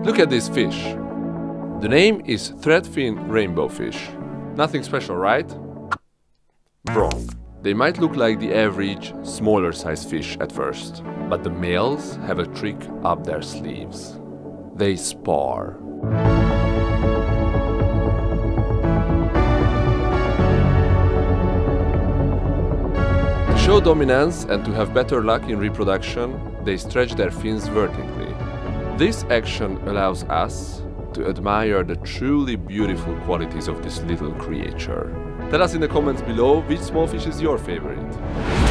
Look at this fish. The name is Threadfin Rainbowfish. Nothing special, right? Wrong. They might look like the average, smaller size fish at first, but the males have a trick up their sleeves. They spar. To show dominance and to have better luck in reproduction, they stretch their fins vertically. This action allows us to admire the truly beautiful qualities of this little creature. Tell us in the comments below which small fish is your favorite.